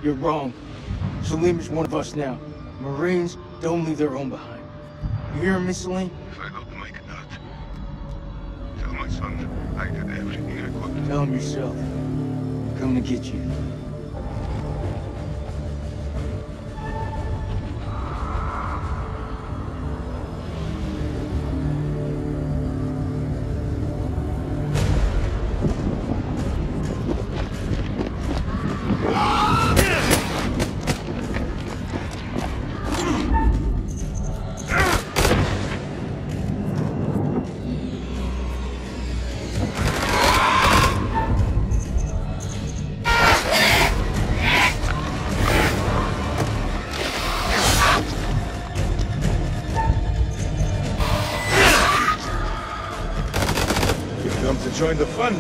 You're wrong. Salim is one of us now. Marines don't leave their own behind. You hear me, Salim? If I don't make that, tell my son I did everything I could. Tell him yourself. I'm coming to get you. Join the fun.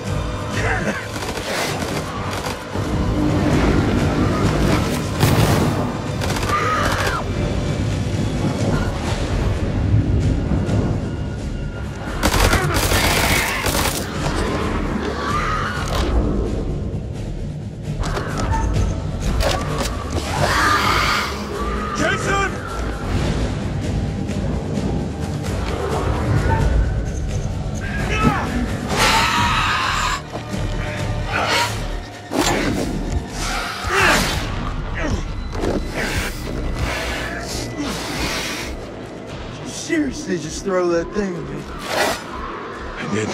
Seriously, just throw that thing at me. I did.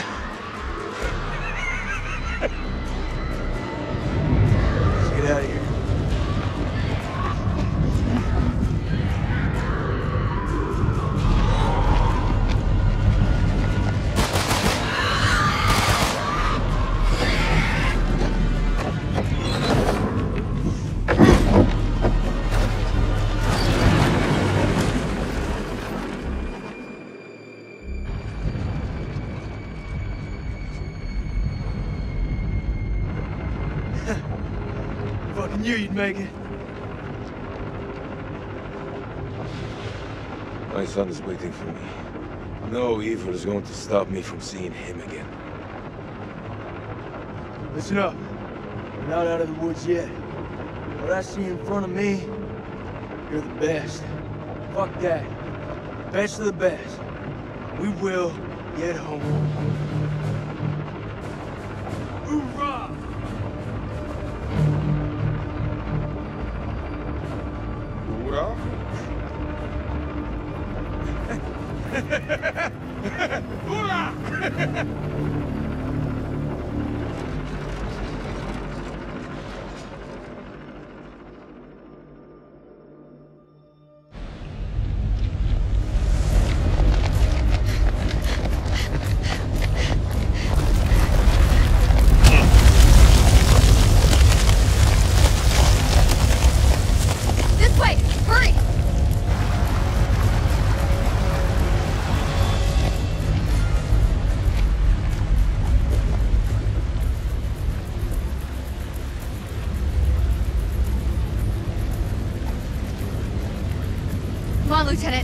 Let's get out of here. Fucking knew you'd make it. My son is waiting for me. No evil is going to stop me from seeing him again. Listen up. We're not out of the woods yet. What I see in front of me, you're the best. Fuck that. Best of the best. We will get home. Hoorah! Hoorah? Hoorah! Come on, Lieutenant.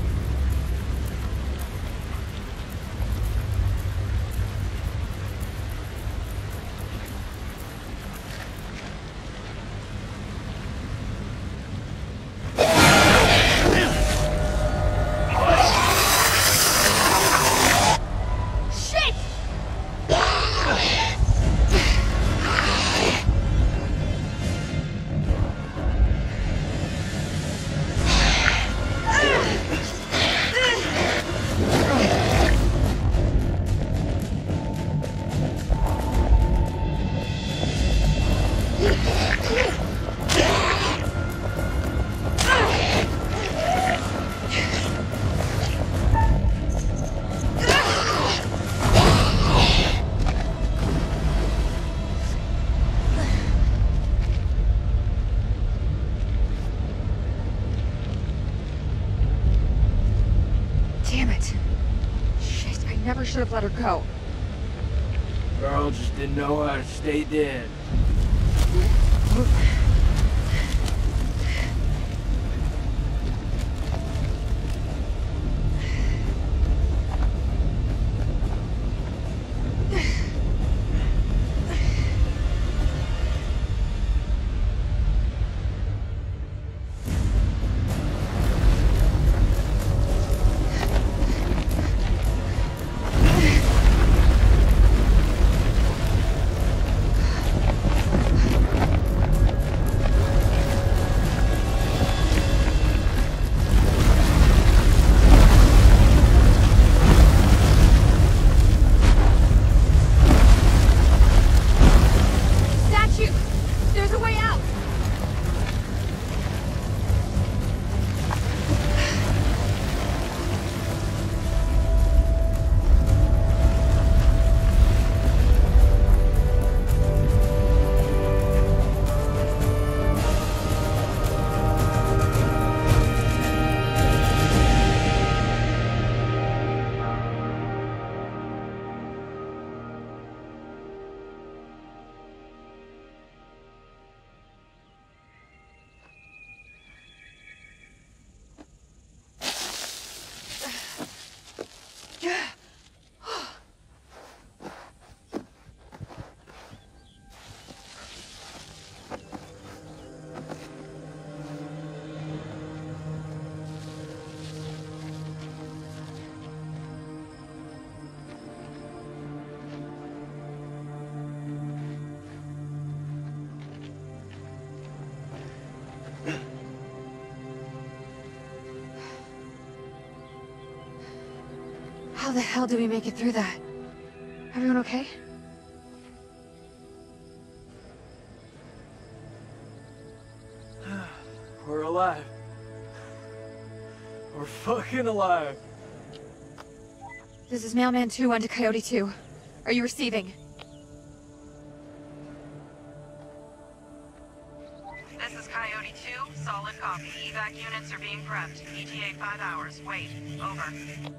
Damn it. Shit, I never should have let her go. Girl just didn't know how to stay dead. the hell did we make it through that? Everyone okay? We're alive. We're fucking alive. This is Mailman 2-1 to Coyote 2. Are you receiving? This is Coyote 2, solid copy. Evac units are being prepped. ETA 5 hours. Wait. Over.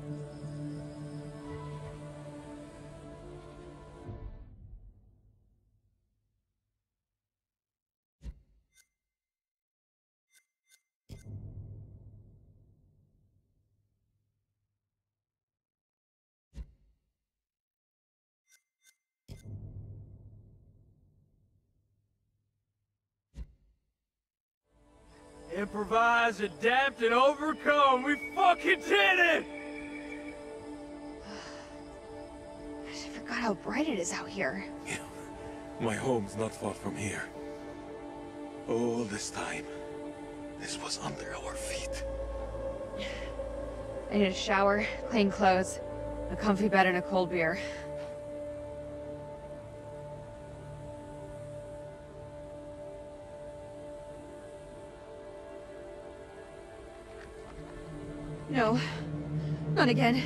Improvise, adapt, and overcome. We fucking did it! I forgot how bright it is out here. Yeah. My home's not far from here. All this time, this was under our feet. I need a shower, clean clothes, a comfy bed, and a cold beer. No, not again.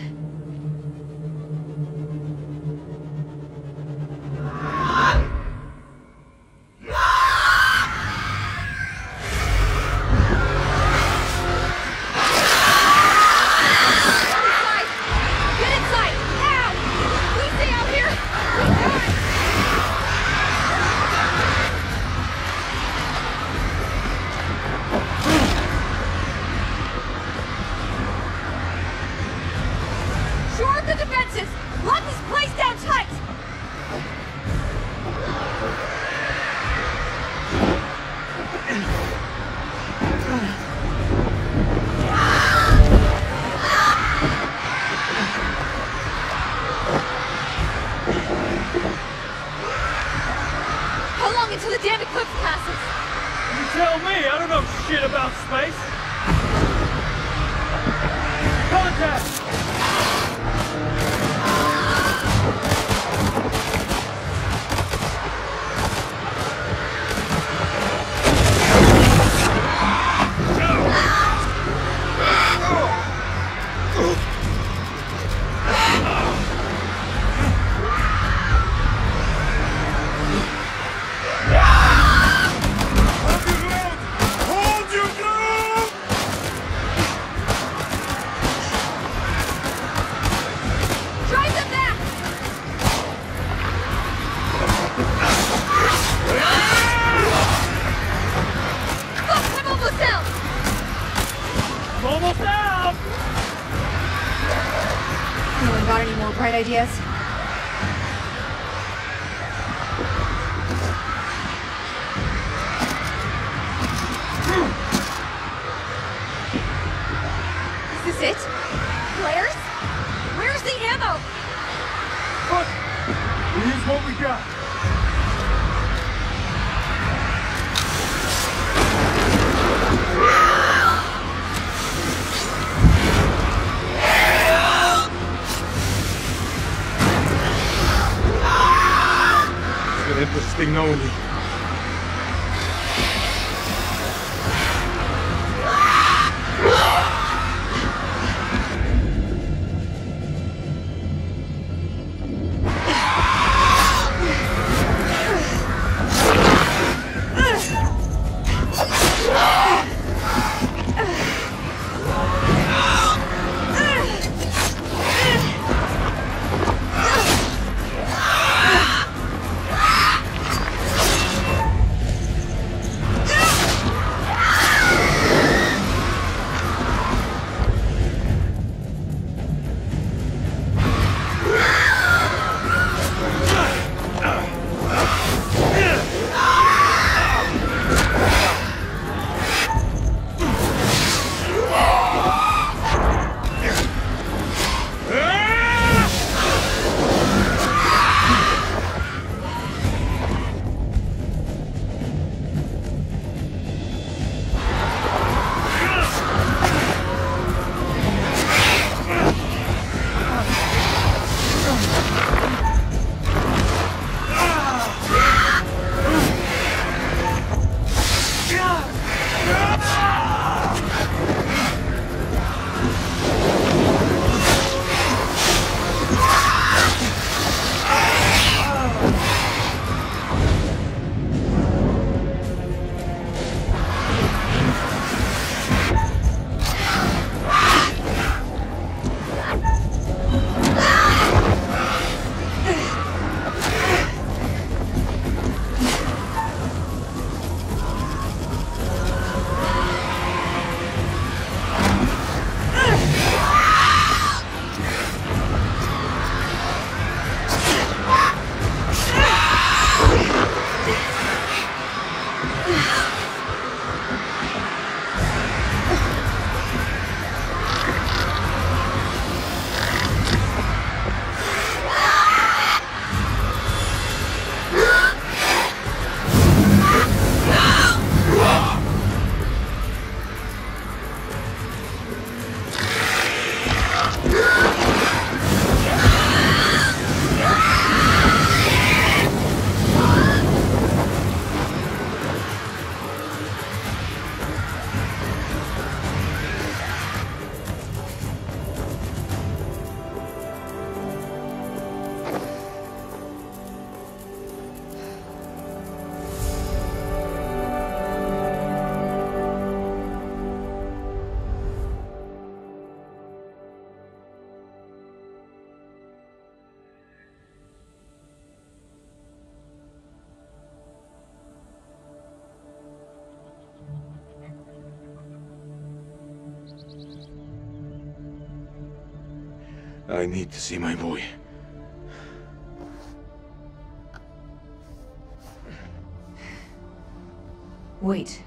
Tell me, I don't know shit about space. Contact! Got any more bright ideas? Is this it? Flares? Where's the ammo? Fuck! Here's what we got. Interesting only. I need to see my boy. Wait.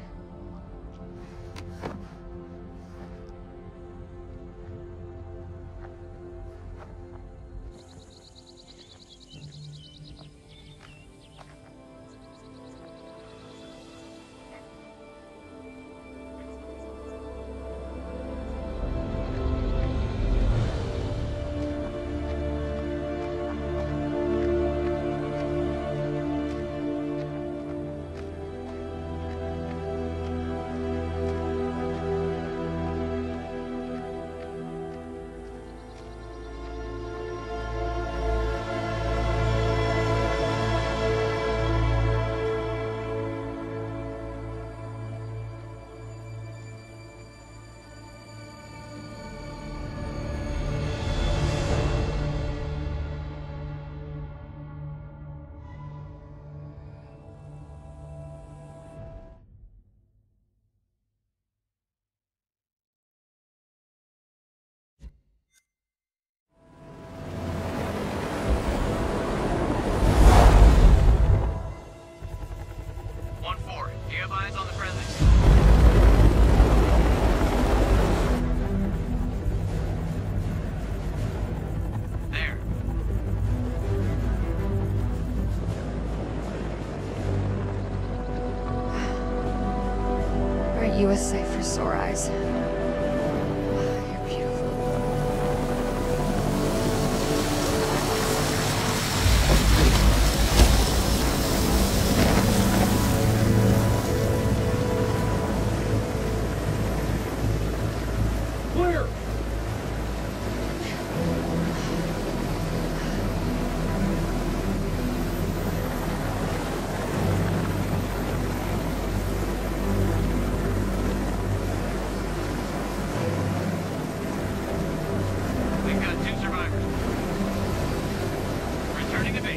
Do you have eyes on the friendlies? There. Aren't you a sight for sore eyes? You're beautiful. Clear! We've got 2 survivors. Returning to base.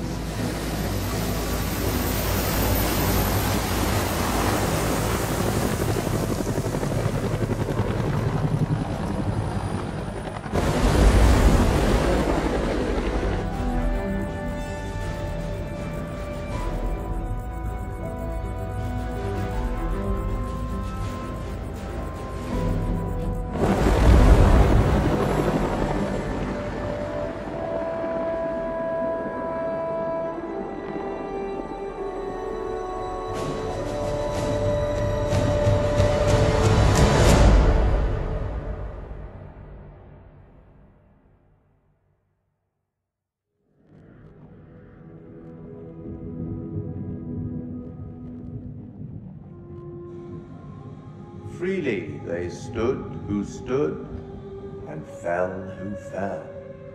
Freely they stood who stood, and fell who fell.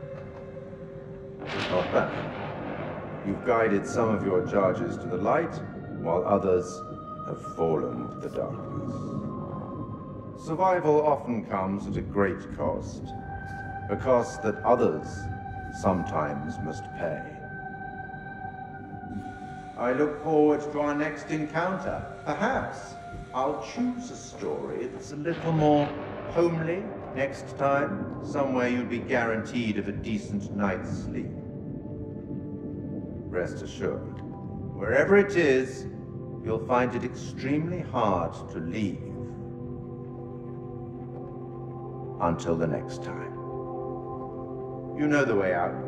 Not bad. You've guided some of your charges to the light, while others have fallen to the darkness. Survival often comes at a great cost, a cost that others sometimes must pay. I look forward to our next encounter. Perhaps I'll choose a story that's a little more homely next time, somewhere you'll be guaranteed of a decent night's sleep. Rest assured, wherever it is, you'll find it extremely hard to leave. Until the next time. You know the way out.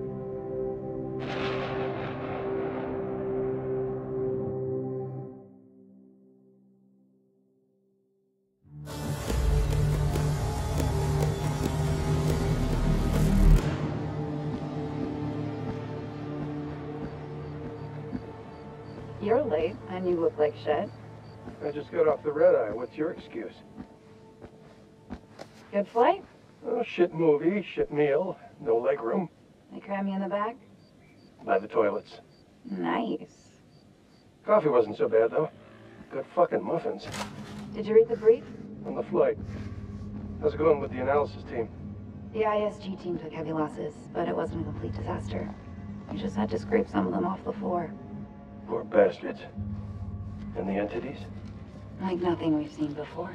You're late, and you look like shit. I just got off the red-eye. What's your excuse? Good flight? Oh, shit movie, shit meal, no legroom. They cram you in the back? By the toilets. Nice. Coffee wasn't so bad, though. Good fucking muffins. Did you read the brief? On the flight. How's it going with the analysis team? The ISG team took heavy losses, but it wasn't a complete disaster. We just had to scrape some of them off the floor. Poor bastards. And the entities? Like nothing we've seen before.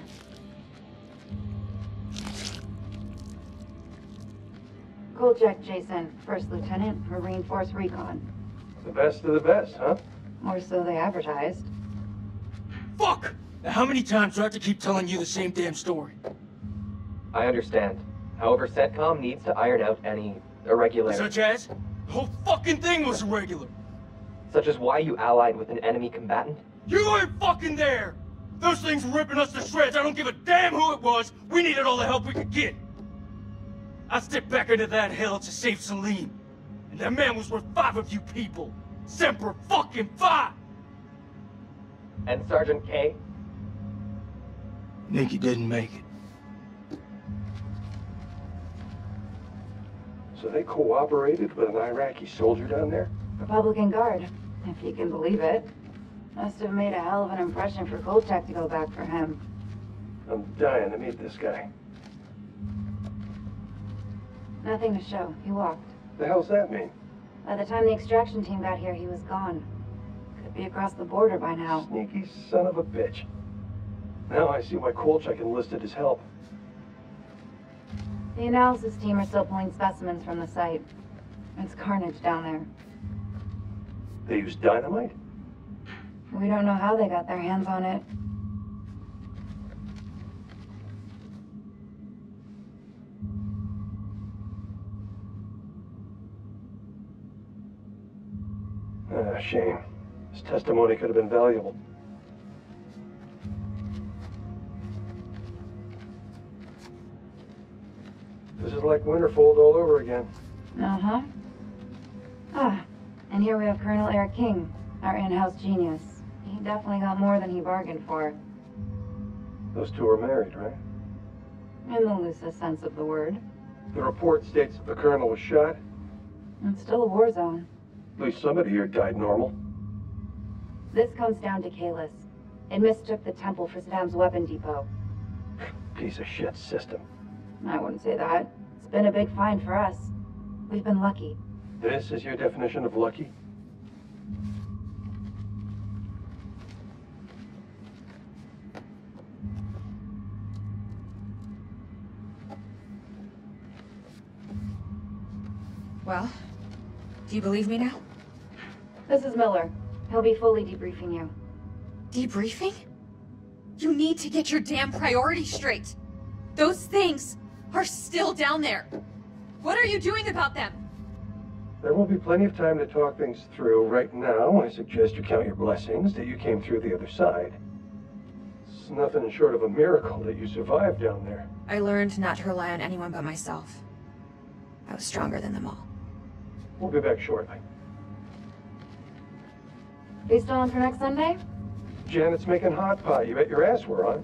Kolchak, Jason. First Lieutenant, Marine Force Recon. The best of the best, huh? Or so they advertised. Fuck! Now how many times do I have to keep telling you the same damn story? I understand. However, CENTCOM needs to iron out any irregularities. Such as? The whole fucking thing was irregular. Such as why you allied with an enemy combatant? You weren't fucking there! Those things were ripping us to shreds. I don't give a damn who it was. We needed all the help we could get. I stepped back into that hell to save Salim. And that man was worth 5 of you people. Semper fucking Fi! And Sergeant K? Nikki didn't make it. So they cooperated with an Iraqi soldier down there? Republican Guard, if you can believe it. Must have made a hell of an impression for Kolchak to go back for him. I'm dying to meet this guy. Nothing to show. He walked. The hell's that mean? By the time the extraction team got here, he was gone. Could be across the border by now. Sneaky son of a bitch. Now I see why Kolchak enlisted his help. The analysis team are still pulling specimens from the site. It's carnage down there. They used dynamite? We don't know how they got their hands on it. Ah, shame. His testimony could have been valuable. This is like Winterfold all over again. Uh-huh. Ah, and here we have Colonel Eric King, our in-house genius. He definitely got more than he bargained for. Those two are married, right? In the loosest sense of the word. The report states that the colonel was shot. It's still a war zone. At least somebody here died normal. This comes down to Kalis. It mistook the temple for Saddam's weapon depot. Piece of shit system. I wouldn't say that. It's been a big find for us. We've been lucky. This is your definition of lucky? Well, do you believe me now? This is Miller. He'll be fully debriefing you. Debriefing? You need to get your damn priorities straight. Those things are still down there. What are you doing about them? There will be plenty of time to talk things through. Right now, I suggest you count your blessings that you came through the other side. It's nothing short of a miracle that you survived down there. I learned not to rely on anyone but myself. I was stronger than them all. We'll be back shortly. Are you still on for next Sunday? Janet's making hot pie. You bet your ass we're on.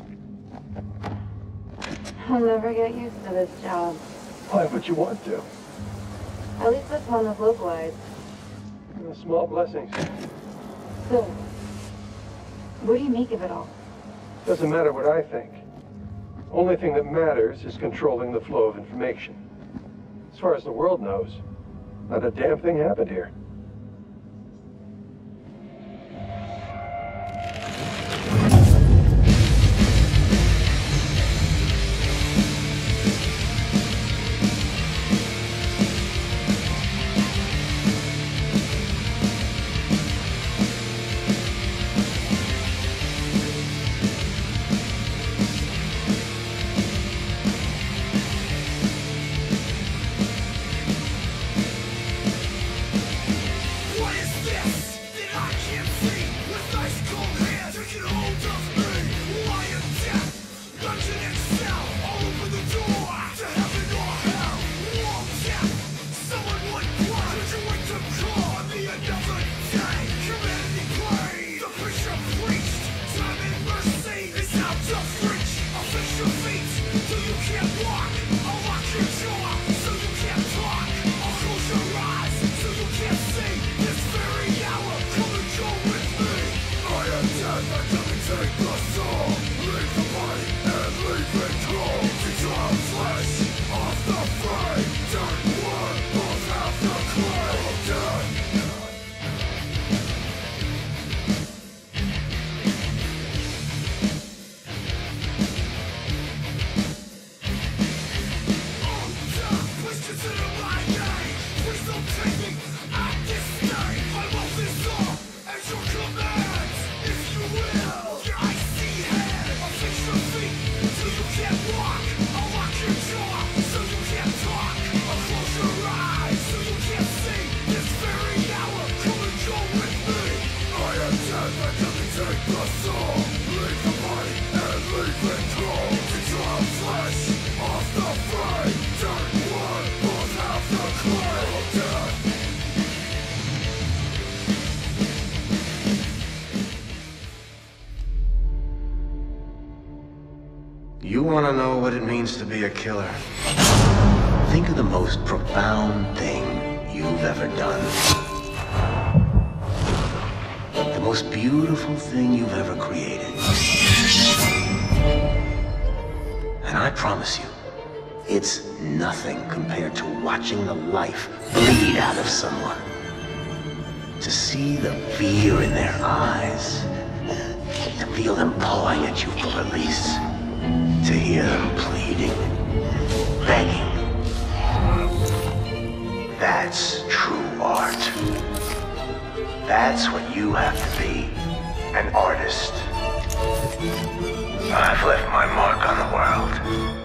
I'll never get used to this job. Why would you want to? At least this one was localized. Small blessings. So, what do you make of it all? Doesn't matter what I think. Only thing that matters is controlling the flow of information. As far as the world knows, not a damn thing happened here. Coming You want to know what it means to be a killer? Think of the most profound thing you've ever done. The most beautiful thing you've ever created. And I promise you, it's nothing compared to watching the life bleed out of someone. To see the fear in their eyes. To feel them pawing at you for release. To hear them pleading, begging. That's true art. That's what you have to be, an artist. I've left my mark on the world.